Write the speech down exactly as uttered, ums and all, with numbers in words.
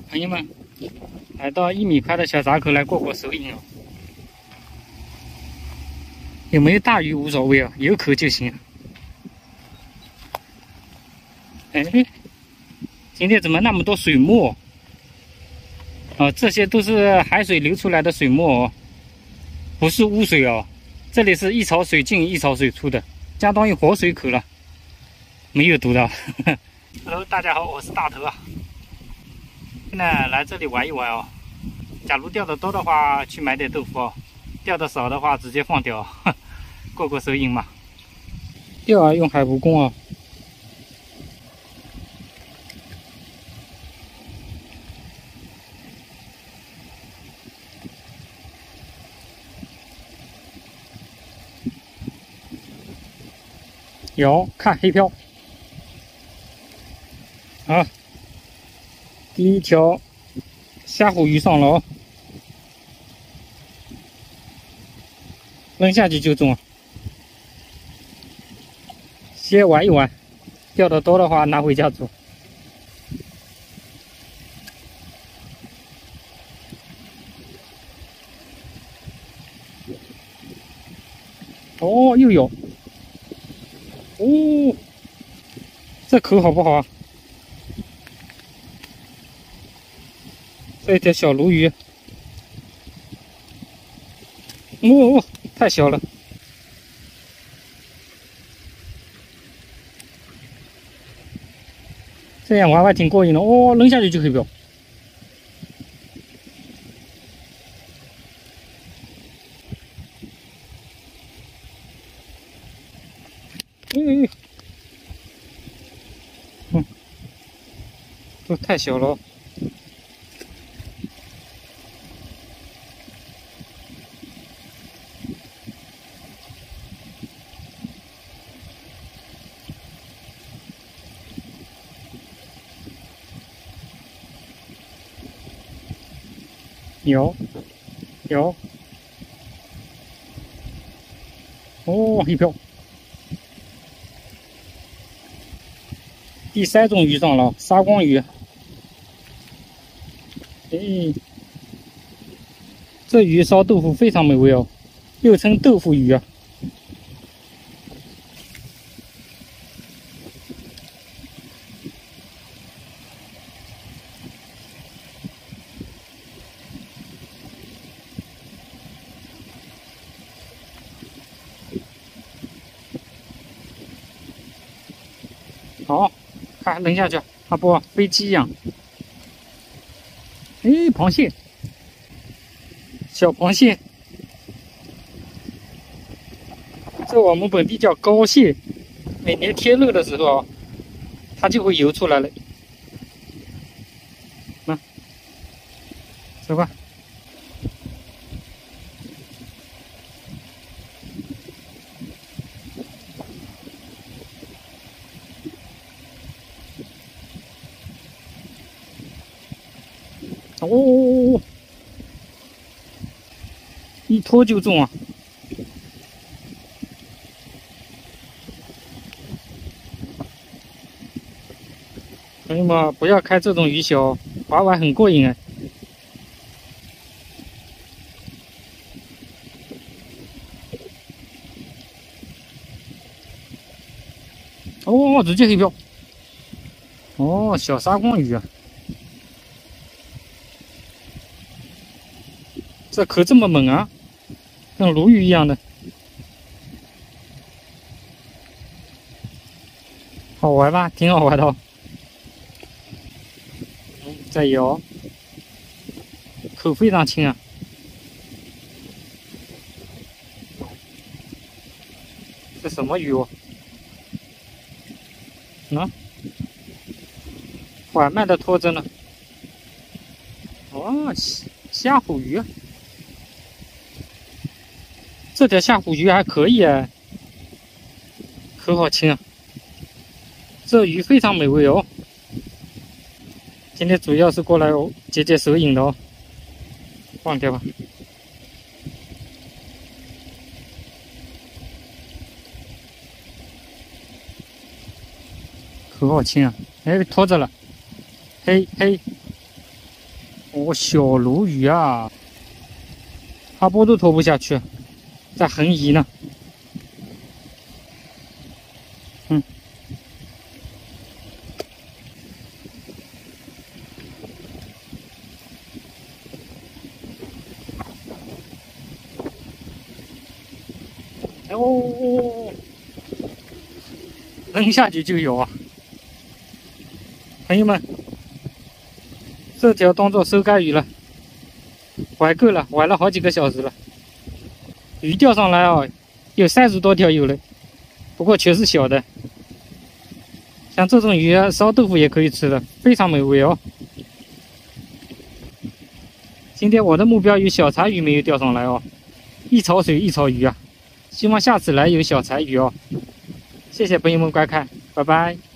朋友们，来到一米宽的小闸口来过过手瘾哦。有没有大鱼无所谓啊，有口就行。哎，今天怎么那么多水墨？哦，这些都是海水流出来的水墨哦，不是污水哦。这里是一槽水进一槽水出的，相当于活水口了，没有毒的。Hello， 大家好，我是大头啊。现在来这里玩一玩哦。假如钓得多的话，去买点豆腐哦；钓得少的话，直接放掉，过过手瘾嘛。钓啊，用海蜈蚣啊。有，看黑漂。好，第一条虾虎鱼上了哦，扔下去就中。先玩一玩，钓得多的话拿回家煮。哦，又有。哦，这口好不好啊？这一条小鲈鱼，哦，太小了。这样玩玩挺过瘾的哦，扔下去就可以标。嗯嗯，都太小了。有，有。哦，一漂。第三种鱼上了，沙光鱼。哎，这鱼烧豆腐非常美味哦，又称豆腐鱼啊。好，看扔下去，它不飞机一样。哎，螃蟹，小螃蟹，这我们本地叫膏蟹。每年天热的时候啊，它就会游出来了。那，走吧。哦，一拖就中啊！朋友们，不要开这种鱼小，玩玩很过瘾哎。哦，直接黑标。哦，小沙光鱼啊！这口这么猛啊，跟鲈鱼一样的，好玩吧？挺好玩的哦。嗯，再摇，口非常轻啊。这什么鱼哦？啊，缓慢的拖着呢。哦，虾虎鱼。这条虾虎鱼还可以啊，口好轻啊。这鱼非常美味哦。今天主要是过来哦解解手瘾的哦，放掉吧。口好轻啊，哎，拖着了，嘿嘿。 哦，小鲈鱼啊，阿波都拖不下去，在横移呢。嗯。哦，扔下去就有啊！朋友们，这条当做收竿鱼了，怀够了，怀了好几个小时了。鱼钓上来哦，有三十多条有了，不过全是小的。像这种鱼啊，烧豆腐也可以吃的，非常美味哦。今天我的目标有小柴鱼没有钓上来哦，一槽水一槽鱼啊。希望下次来有小柴鱼哦，谢谢朋友们观看，拜拜。